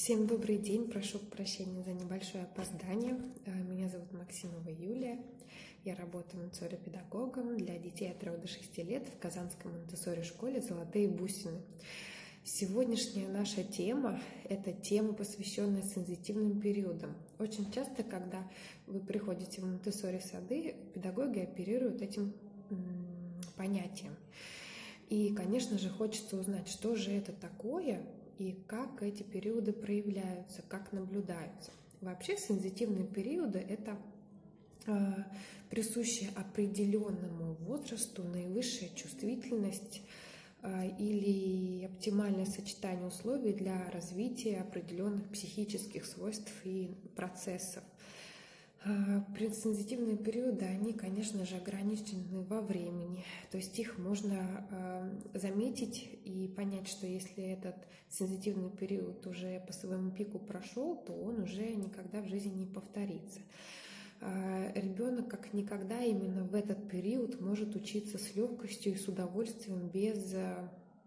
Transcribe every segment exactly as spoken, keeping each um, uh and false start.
Всем добрый день, прошу прощения за небольшое опоздание. Меня зовут Максимова Юлия. Я работаю монтессори-педагогом для детей от трёх до шести лет в Казанской монтессори-школе «Золотые бусины». Сегодняшняя наша тема – это тема, посвященная сензитивным периодам. Очень часто, когда вы приходите в монтессори-сады, педагоги оперируют этим понятием. И, конечно же, хочется узнать, что же это такое и как эти периоды проявляются, как наблюдаются. Вообще сензитивные периоды – это э, присущая определенному возрасту наивысшая чувствительность э, или оптимальное сочетание условий для развития определенных психических свойств и процессов. Сензитивные периоды, они, конечно же, ограничены во времени, то есть их можно э, заметить и понять, что если этот сензитивный период уже по своему пику прошел, то он уже никогда в жизни не повторится. Э, ребенок как никогда именно в этот период может учиться с легкостью и с удовольствием, без э,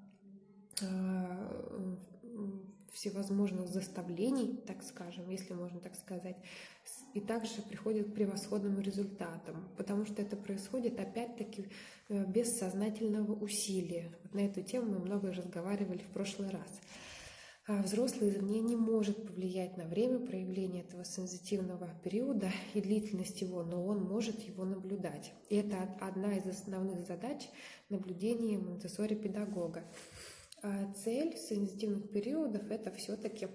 э, всевозможных заставлений, так скажем, если можно так сказать, и также приходит к превосходным результатам, потому что это происходит опять-таки без сознательного усилия. Вот на эту тему мы много разговаривали в прошлый раз. А взрослый извне не может повлиять на время проявления этого сензитивного периода и длительность его, но он может его наблюдать. И это одна из основных задач наблюдения монтессори-педагога. Цель сензитивных периодов – это все-таки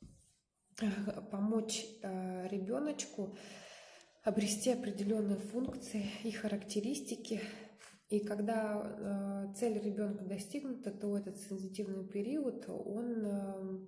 помочь ребеночку обрести определенные функции и характеристики. И когда цель ребенка достигнута, то этот сензитивный период, он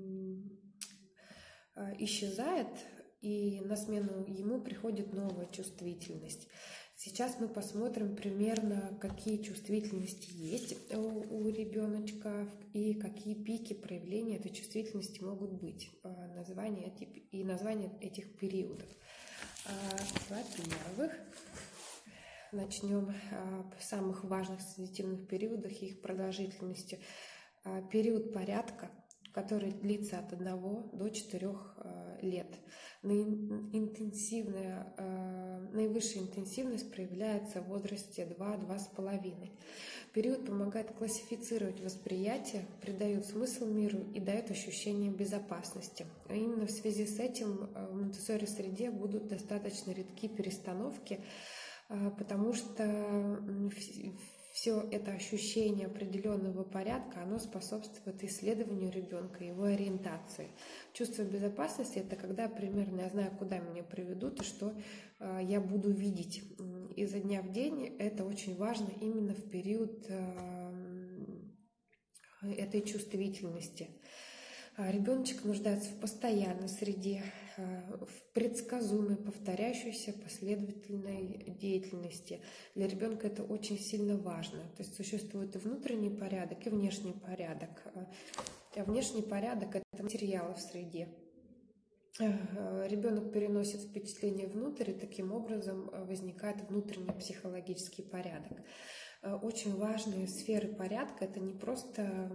исчезает, и на смену ему приходит новая чувствительность. Сейчас мы посмотрим примерно, какие чувствительности есть у, у ребеночка и какие пики проявления этой чувствительности могут быть, название и название этих периодов. Во-первых, начнем с самых важных сензитивных периодов и их продолжительности. Период порядка, который длится от одного до четырёх лет. Интенсивная, наивысшая интенсивность проявляется в возрасте два-два с половиной. Период помогает классифицировать восприятие, придает смысл миру и дает ощущение безопасности. А именно в связи с этим в монтессори-среде будут достаточно редки перестановки, потому что все это ощущение определенного порядка, оно способствует исследованию ребенка, его ориентации. Чувство безопасности – это когда примерно я знаю, куда меня приведут и что э, я буду видеть. Изо дня в день это очень важно именно в период э, этой чувствительности. Ребеночек нуждается в постоянной среде, в предсказуемой, повторяющейся последовательной деятельности. Для ребенка это очень сильно важно. То есть существует и внутренний порядок, и внешний порядок. А внешний порядок – это материалы в среде. Ребенок переносит впечатление внутрь, и таким образом возникает внутренний психологический порядок. Очень важные сферы порядка – это не просто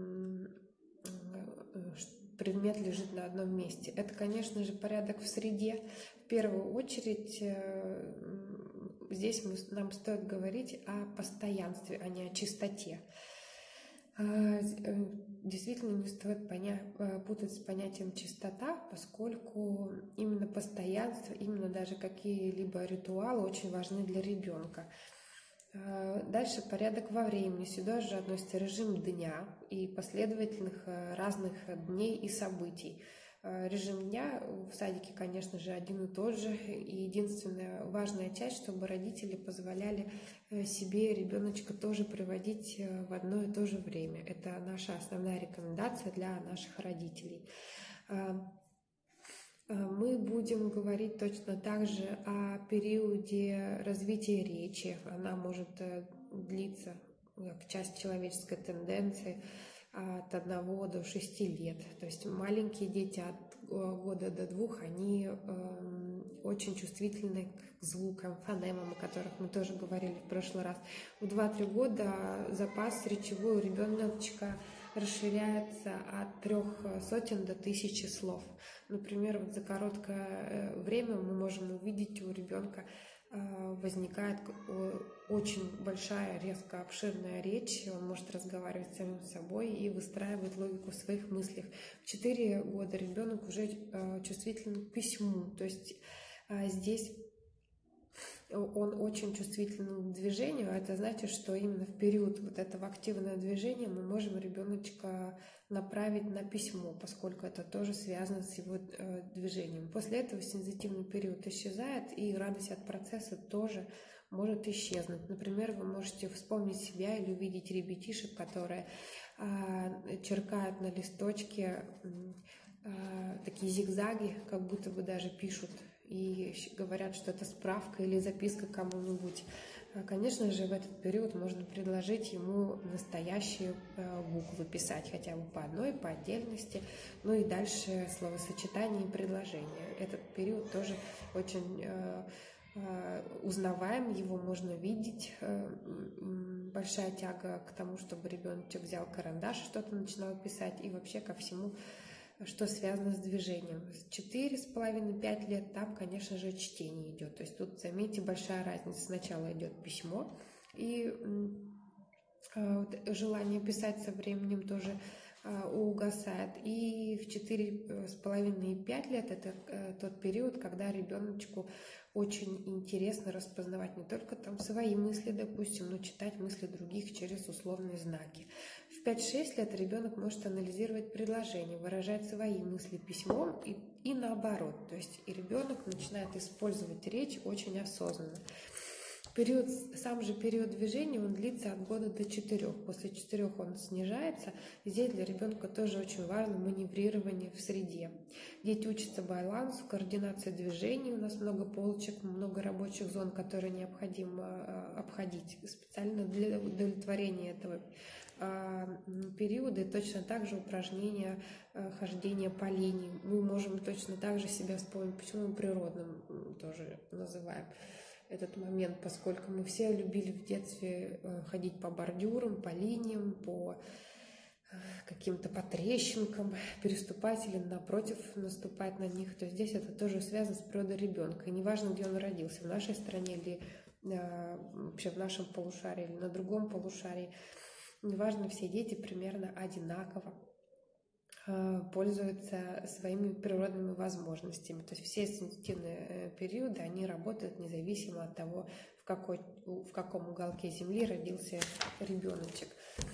предмет лежит на одном месте. Это, конечно же, порядок в среде. В первую очередь здесь мы, нам стоит говорить о постоянстве, а не о чистоте. Действительно не стоит поня... путать с понятием чистота, поскольку именно постоянство, именно даже какие-либо ритуалы очень важны для ребенка. Дальше порядок во времени. Сюда же относится режим дня и последовательных разных дней и событий. Режим дня в садике, конечно же, один и тот же. И единственная важная часть, чтобы родители позволяли себе ребеночка тоже приводить в одно и то же время. Это наша основная рекомендация для наших родителей. Мы будем говорить точно так же о периоде развития речи. Она может длиться как часть человеческой тенденции от одного до шести лет. То есть маленькие дети от года до двух, они очень чувствительны к звукам, фонемам, о которых мы тоже говорили в прошлый раз. В два-три года запас речевой у ребеночка расширяется от трех сотен до тысячи слов. Например, вот за короткое время мы можем увидеть у ребенка возникает очень большая, резко обширная речь, он может разговаривать с самим собой и выстраивать логику в своих мыслях. В четыре года ребенок уже чувствителен к письму, то есть здесь он очень чувствителен к движению, а это значит, что именно в период вот этого активного движения мы можем ребеночка направить на письмо, поскольку это тоже связано с его э, движением. После этого сензитивный период исчезает, и радость от процесса тоже может исчезнуть. Например, вы можете вспомнить себя или увидеть ребятишек, которые э, черкают на листочке э, такие зигзаги, как будто бы даже пишут, и говорят, что это справка или записка кому-нибудь. Конечно же, в этот период можно предложить ему настоящие буквы писать, хотя бы по одной, по отдельности, ну и дальше словосочетания и предложения. Этот период тоже очень узнаваем, его можно видеть. Большая тяга к тому, чтобы ребеночек взял карандаш, что-то начинал писать, и вообще ко всему, что связано с движением. Четыре с половиной — пять лет там, конечно же, чтение идет. То есть тут, заметьте, большая разница. Сначала идет письмо, и э, желание писать со временем тоже э, угасает. И в четыре с половиной и пять лет это э, тот период, когда ребеночку очень интересно распознавать не только там свои мысли, допустим, но читать мысли других через условные знаки. В пять-шесть лет ребенок может анализировать предложения, выражать свои мысли письмом и, и наоборот. То есть и ребенок начинает использовать речь очень осознанно. Период, сам же период движения, он длится от года до четырех. После четырех он снижается. Здесь для ребенка тоже очень важно маневрирование в среде. Дети учатся балансу, координации движений. У нас много полочек, много рабочих зон, которые необходимо обходить специально для удовлетворения этого периода. И точно так же упражнения хождения по линии. Мы можем точно так же себя вспомнить, почему мы природным тоже называем этот момент, поскольку мы все любили в детстве ходить по бордюрам, по линиям, по каким-то по трещинкам, переступать или напротив наступать на них, то здесь это тоже связано с природой ребенка. И неважно, где он родился, в нашей стране или вообще в нашем полушарии, или на другом полушарии, неважно, все дети примерно одинаково пользуются своими природными возможностями. То есть все сенситивные периоды, они работают независимо от того, в, какой, в каком уголке Земли родился ребеночек.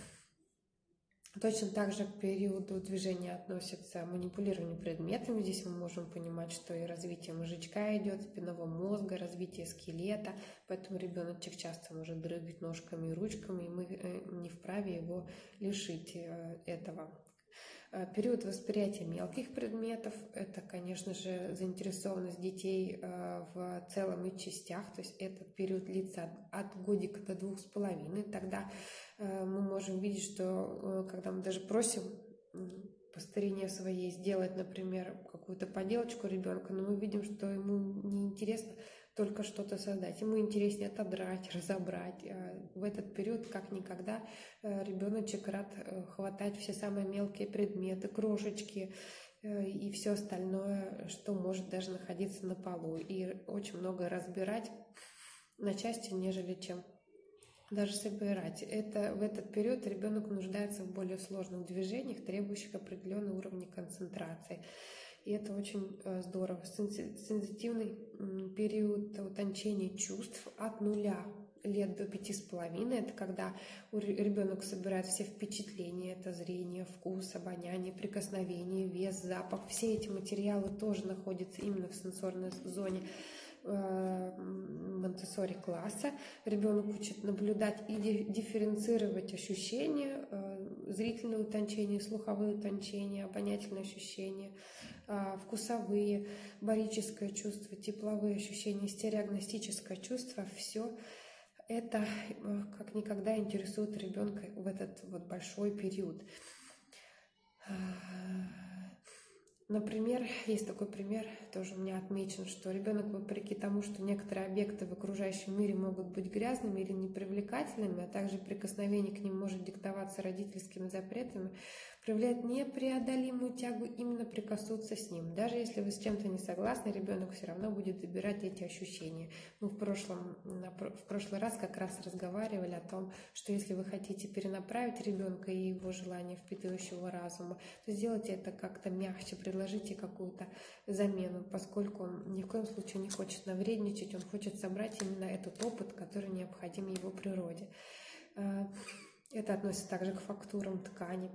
Точно так же к периоду движения относится манипулирование предметами. Здесь мы можем понимать, что и развитие мозжечка идет, спинного мозга, развитие скелета, поэтому ребеночек часто может дрыгать ножками и ручками, и мы не вправе его лишить этого. Период восприятия мелких предметов – это, конечно же, заинтересованность детей в целом и частях, то есть этот период длится от годика до двух с половиной. Тогда мы можем видеть, что когда мы даже просим по старине своей сделать, например, какую-то поделочку ребенка, но мы видим, что ему неинтересно только что-то создать. Ему интереснее отодрать, разобрать. В этот период, как никогда, ребеночек рад хватать все самые мелкие предметы, крошечки и все остальное, что может даже находиться на полу. И очень много разбирать на части, нежели чем даже собирать. Это, в этот период ребенок нуждается в более сложных движениях, требующих определенного уровня концентрации. И это очень здорово. Сенситивный период утончения чувств от нуля лет до пяти с половиной. Это когда ребенок собирает все впечатления. Это зрение, вкус, обоняние, прикосновение, вес, запах. Все эти материалы тоже находятся именно в сенсорной зоне Монтессори класса. Ребенок учит наблюдать и дифференцировать ощущения, зрительное утончение, слуховые утончения, обонятельные ощущения, вкусовые, барическое чувство, тепловые ощущения, стереогностическое чувство. Все это как никогда интересует ребенка в этот вот большой период. Например, есть такой пример, тоже у меня отмечен, что ребенок, вопреки тому, что некоторые объекты в окружающем мире могут быть грязными или непривлекательными, а также прикосновение к ним может диктоваться родительскими запретами, проявляет непреодолимую тягу именно прикоснуться с ним. Даже если вы с чем-то не согласны, ребенок все равно будет забирать эти ощущения. Мы в, прошлом, в прошлый раз как раз разговаривали о том, что если вы хотите перенаправить ребенка и его желание впитывающего разума, то сделайте это как-то мягче, предложите какую-то замену, поскольку он ни в коем случае не хочет навредничать, он хочет собрать именно этот опыт, который необходим его природе. Это относится также к фактурам ткани.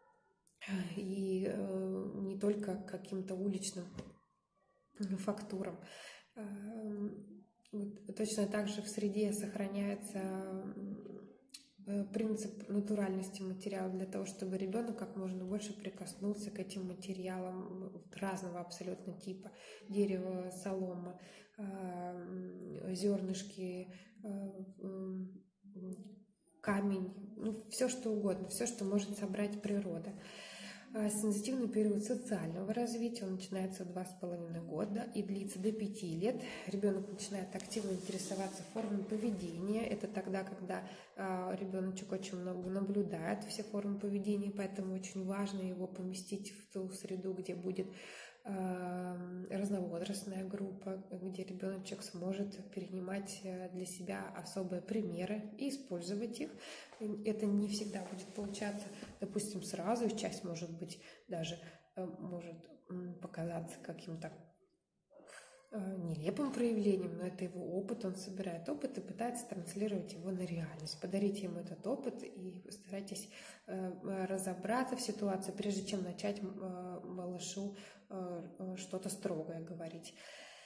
И э, не только к каким-то уличным фактурам. Э, точно так же в среде сохраняется принцип натуральности материала для того, чтобы ребенок как можно больше прикоснулся к этим материалам разного абсолютно типа: дерево, солома, э, зернышки, э, камень, ну, все что угодно, все, что может собрать природа. Сензитивный период социального развития, он начинается в два с половиной года и длится до пяти лет. Ребенок начинает активно интересоваться формами поведения. Это тогда, когда э, ребеночек очень много наблюдает все формы поведения, поэтому очень важно его поместить в ту среду, где будет э, разновозрастная группа, где ребеночек сможет перенимать для себя особые примеры и использовать их. Это не всегда будет получаться, допустим, сразу, и часть, может быть, даже э, может показаться каким-то э, нелепым проявлением, но это его опыт, он собирает опыт и пытается транслировать его на реальность. Подарите ему этот опыт и постарайтесь э, разобраться в ситуации, прежде чем начать э, малышу э, что-то строгое говорить.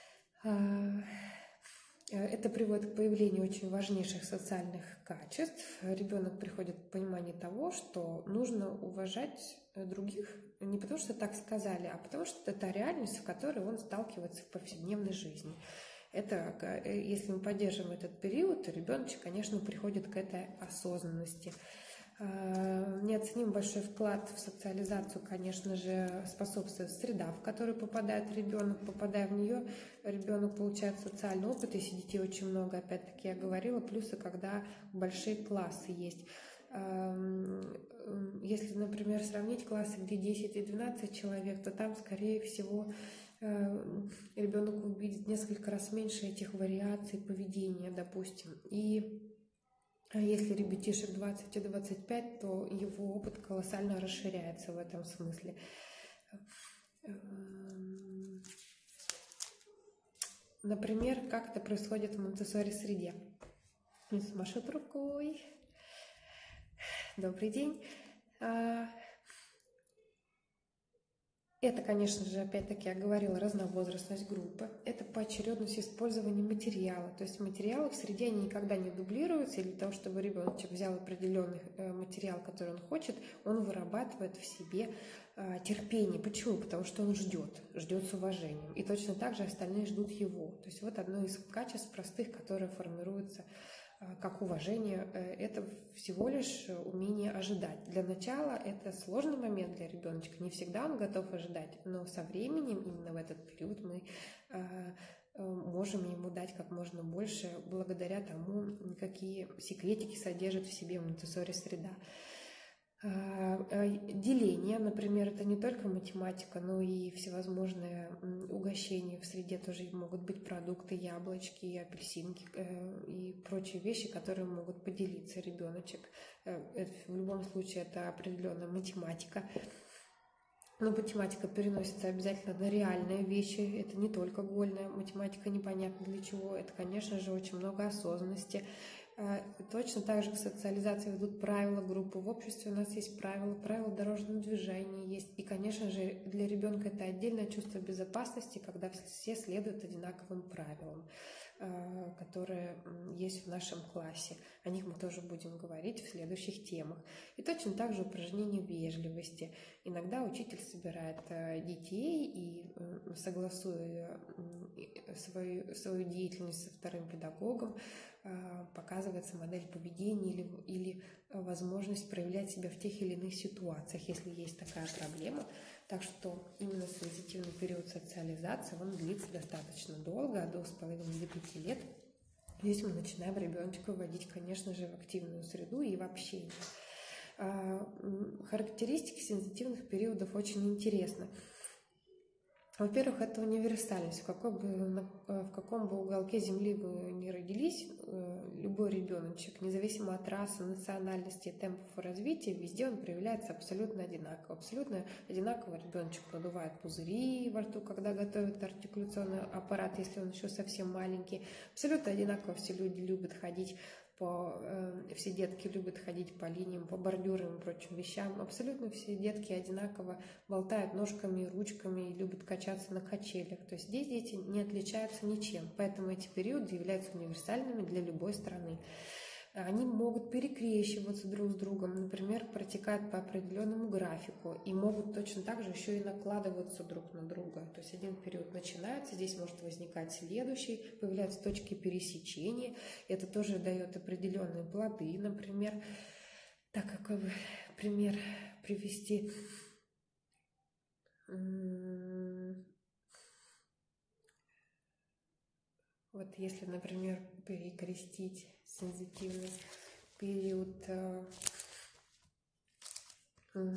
Это приводит к появлению очень важнейших социальных качеств. Ребенок приходит к пониманию того, что нужно уважать других не потому, что так сказали, а потому, что это реальность, в которой он сталкивается в повседневной жизни. Это, если мы поддерживаем этот период, то ребеночек, конечно, приходит к этой осознанности. Неоценим большой вклад в социализацию, конечно же, способствует среда, в которую попадает ребенок. Попадая в нее, ребенок получает социальный опыт. Если детей очень много, опять-таки я говорила, плюсы, когда большие классы есть. Если, например, сравнить классы, где десять и двенадцать человек, то там, скорее всего, ребенок увидит несколько раз меньше этих вариаций поведения, допустим. И если ребятишек двадцать и двадцать пять, то его опыт колоссально расширяется в этом смысле. Например, как это происходит в Монтессори среде. Машет рукой. Добрый день. Это, конечно же, опять-таки я говорила, разновозрастность группы. Это поочередность использования материала. То есть материалы в среде они никогда не дублируются. И для того, чтобы ребеночек взял определенный материал, который он хочет, он вырабатывает в себе терпение. Почему? Потому что он ждет, ждет с уважением. И точно так же остальные ждут его. То есть вот одно из качеств простых, которые формируются как уважение, это всего лишь умение ожидать. Для начала это сложный момент для ребеночка, не всегда он готов ожидать, но со временем, именно в этот период, мы можем ему дать как можно больше благодаря тому, какие секретики содержит в себе Монтессори среда. Деление, например, это не только математика, но и всевозможные угощения в среде, тоже могут быть продукты, яблочки, апельсинки и прочие вещи, которые могут поделиться ребеночек. В любом случае это определенная математика. Но математика переносится обязательно на реальные вещи, это не только гольная математика, непонятно для чего, это, конечно же, очень много осознанности. Точно так же к социализации ведут правила группы. В обществе у нас есть правила, правила дорожного движения есть. И, конечно же, для ребенка это отдельное чувство безопасности, когда все следуют одинаковым правилам, которые есть в нашем классе. О них мы тоже будем говорить в следующих темах. И точно так же упражнения вежливости. Иногда учитель собирает детей и, согласуя свою, свою деятельность со вторым педагогом, показывается модель поведения или, или возможность проявлять себя в тех или иных ситуациях. Если есть такая проблема, Так что именно сензитивный период социализации, он длится достаточно долго, от двух с половиной до пяти лет. Здесь мы начинаем ребеночка вводить, конечно же, в активную среду и в общение. Характеристики сензитивных периодов очень интересны. Во-первых, это универсальность. В, какой бы, в каком бы уголке Земли вы ни родились, любой ребеночек, независимо от расы, национальности, темпов развития, везде он проявляется абсолютно одинаково. Абсолютно одинаково ребеночек надувает пузыри во рту, когда готовит артикуляционный аппарат, если он еще совсем маленький. Абсолютно одинаково все люди любят ходить по, э, все детки любят ходить по линиям, по бордюрам и прочим вещам. Абсолютно все детки одинаково болтают ножками и ручками и любят качаться на качелях. То есть здесь дети не отличаются ничем. Поэтому эти периоды являются универсальными для любой страны. Они могут перекрещиваться друг с другом, например, протекают по определенному графику и могут точно так же еще и накладываться друг на друга. То есть один период начинается, здесь может возникать следующий, появляются точки пересечения. Это тоже дает определенные плоды, например. Так, какой бы пример привести? Вот если, например, перекрестить сензитивный период э, э,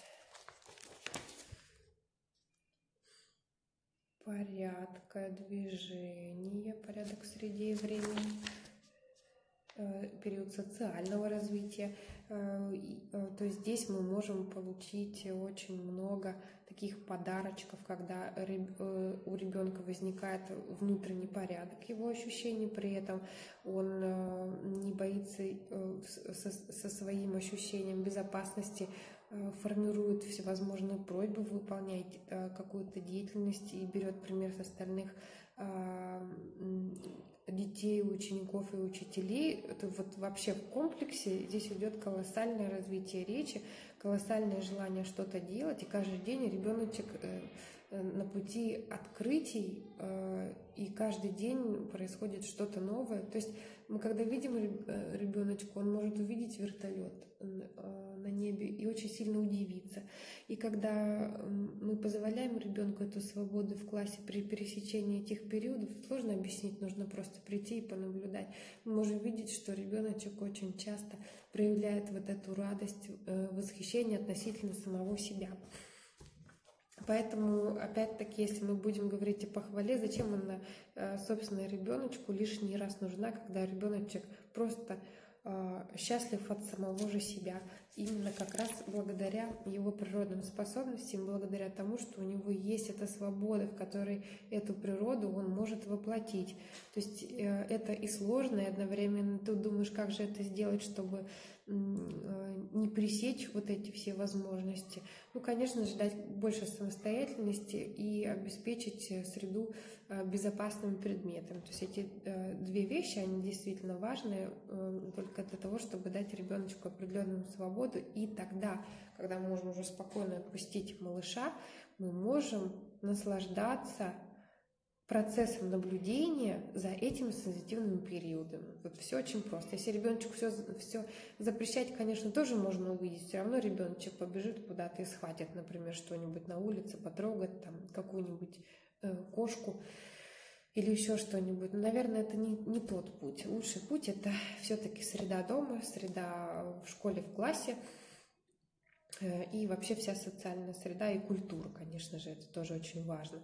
порядка, движения, порядок в среде и времени, э, период социального развития, э, э, то здесь мы можем получить очень много таких подарочков, когда у ребенка возникает внутренний порядок, его ощущений, при этом он не боится со, со своим ощущением безопасности, формирует всевозможные просьбы, выполняет какую-то деятельность и берет пример с остальных детей, учеников и учителей. Это вот вообще в комплексе здесь идет колоссальное развитие речи, колоссальное желание что-то делать, и каждый день ребеночек на пути открытий, и каждый день происходит что-то новое. То есть мы когда видим ребеночка, он может увидеть вертолет на небе и очень сильно удивиться. И когда мы позволяем ребенку эту свободу в классе при пересечении этих периодов, сложно объяснить, нужно просто прийти и понаблюдать. Мы можем видеть, что ребеночек очень часто проявляет вот эту радость, восхищение относительно самого себя. Поэтому, опять-таки, если мы будем говорить о похвале, зачем она, собственно, ребеночку лишний раз нужна, когда ребеночек просто счастлив от самого же себя, именно как раз благодаря его природным способностям, благодаря тому, что у него есть эта свобода, в которой эту природу он может воплотить. То есть это и сложно, и одновременно ты думаешь, как же это сделать, чтобы не пресечь вот эти все возможности. Ну, конечно же, дать больше самостоятельности и обеспечить среду безопасными предметами. То есть эти две вещи, они действительно важны только для того, чтобы дать ребеночку определенную свободу. И тогда, когда мы можем уже спокойно отпустить малыша, мы можем наслаждаться процессом наблюдения за этими сензитивными периодами. Вот все очень просто. Если ребеночку все, все запрещать, конечно, тоже можно увидеть. Все равно ребеночек побежит куда-то и схватит, например, что-нибудь на улице, потрогать там какую-нибудь э, кошку или еще что-нибудь. Но, наверное, это не, не тот путь. Лучший путь — это все-таки среда дома, среда в школе, в классе. И вообще вся социальная среда и культура, конечно же, это тоже очень важно.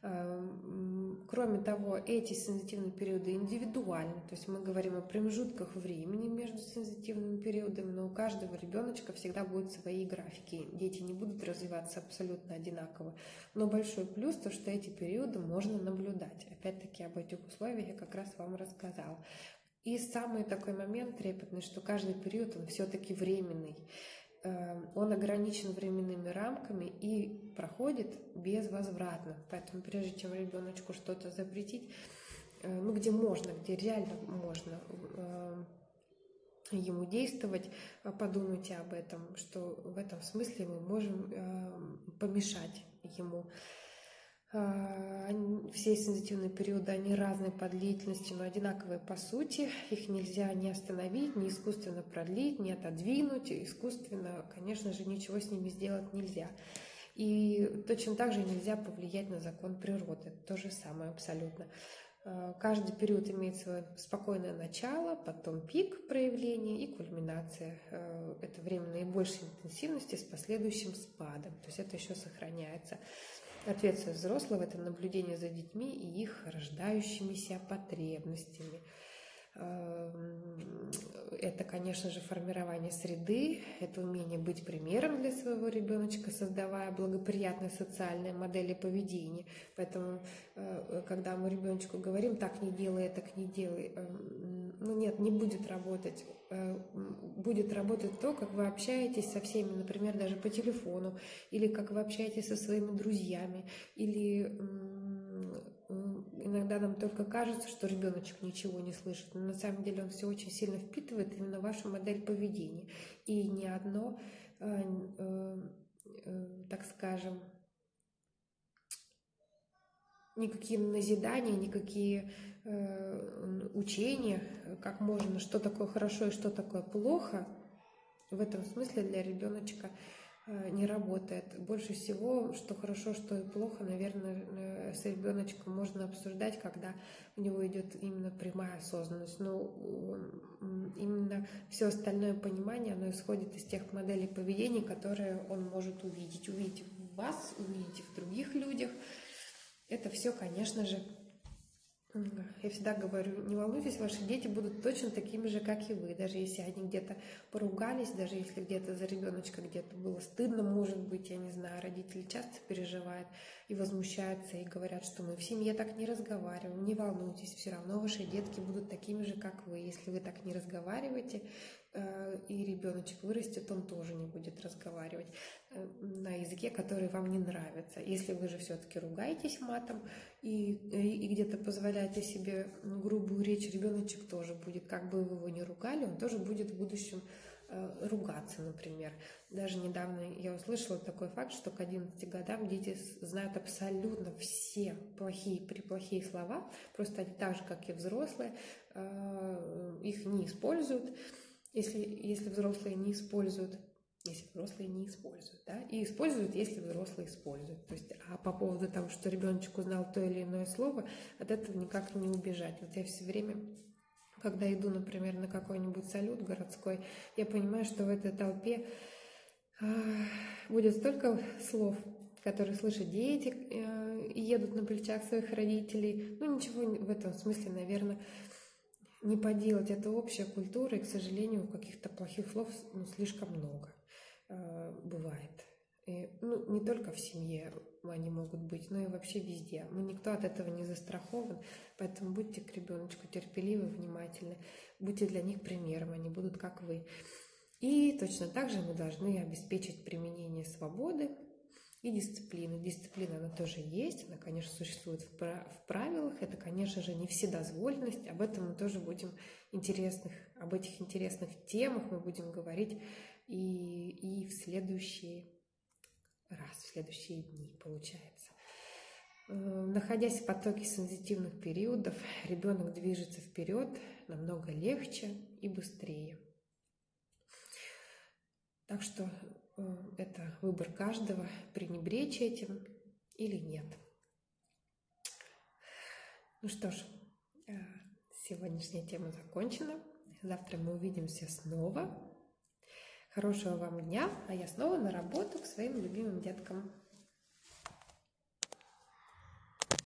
Кроме того, эти сензитивные периоды индивидуальны, то есть мы говорим о промежутках времени между сензитивными периодами, но у каждого ребеночка всегда будут свои графики. Дети не будут развиваться абсолютно одинаково. Но большой плюс то, что эти периоды можно наблюдать. Опять-таки об этих условиях я как раз вам рассказала. И самый такой момент трепетный, что каждый период, он все-таки временный. Он ограничен временными рамками и проходит безвозвратно. Поэтому прежде чем ребеночку что-то запретить, ну где можно, где реально можно ему действовать, подумайте об этом, что в этом смысле мы можем помешать ему. Все сензитивные периоды, они разные по длительности, но одинаковые по сути. Их нельзя ни остановить, ни искусственно продлить, ни отодвинуть. Искусственно, конечно же, ничего с ними сделать нельзя. И точно так же нельзя повлиять на закон природы. То же самое абсолютно. Каждый период имеет свое спокойное начало, потом пик проявления и кульминация. Это время наибольшей интенсивности с последующим спадом. То есть это еще сохраняется. Ответственность взрослого – это наблюдение за детьми и их рождающимися потребностями. Это, конечно же, формирование среды, это умение быть примером для своего ребеночка, создавая благоприятные социальные модели поведения. Поэтому, когда мы ребеночку говорим, так не делай, так не делай, ну нет, не будет работать. Будет работать то, как вы общаетесь со всеми, например, даже по телефону, или как вы общаетесь со своими друзьями, или иногда нам только кажется, что ребеночек ничего не слышит, но на самом деле он все очень сильно впитывает именно вашу модель поведения. И ни одно, э, э, э, так скажем, никакие назидания, никакие э, учения, как можно, что такое хорошо и что такое плохо, в этом смысле для ребеночка не работает. Больше всего, что хорошо, что и плохо, наверное, с ребеночком можно обсуждать, когда у него идет именно прямая осознанность. Но именно все остальное понимание, оно исходит из тех моделей поведения, которые он может увидеть. Увидеть в вас, увидеть в других людях. Это все, конечно же, я всегда говорю, не волнуйтесь, ваши дети будут точно такими же, как и вы. Даже если они где-то поругались, даже если где-то за ребеночка где-то было стыдно, может быть, я не знаю, родители часто переживают и возмущаются, и говорят, что мы в семье так не разговариваем. Не волнуйтесь, все равно ваши детки будут такими же, как вы. Если вы так не разговариваете, и ребеночек вырастет, он тоже не будет разговаривать на языке, который вам не нравится. Если вы же все-таки ругаетесь матом и, и, и где-то позволяете себе грубую речь, ребеночек тоже будет, как бы вы его ни ругали, он тоже будет в будущем э, ругаться, например. Даже недавно я услышала такой факт, что к одиннадцати годам дети знают абсолютно все плохие, преплохие слова, просто они так же, как и взрослые, э, их не используют. Если, если взрослые не используют, если взрослые не используют, да, и используют, если взрослые используют. То есть, а по поводу того, что ребеночек узнал то или иное слово, от этого никак не убежать. Вот я все время, когда иду, например, на какой-нибудь салют городской, я понимаю, что в этой толпе э, будет столько слов, которые слышат дети э, и едут на плечах своих родителей. Ну, ничего в этом смысле, наверное, не поделать. Это общая культура, и, к сожалению, каких-то плохих слов ну, слишком много э, бывает. И, ну, не только в семье они могут быть, но и вообще везде. Мы никто от этого не застрахован, поэтому будьте к ребеночку терпеливы, внимательны, будьте для них примером, они будут как вы. И точно так же мы должны обеспечить применение свободы и дисциплины. Дисциплина, она тоже есть, она, конечно, существует в правилах, это, конечно же, не вседозволенность, об этом мы тоже будем интересных, об этих интересных темах мы будем говорить и, и в следующий раз, в следующие дни, получается. Находясь в потоке сензитивных периодов, ребенок движется вперед намного легче и быстрее. Так что это выбор каждого, пренебречь этим или нет. Ну что ж, сегодняшняя тема закончена. Завтра мы увидимся снова. Хорошего вам дня, а я снова на работу к своим любимым деткам.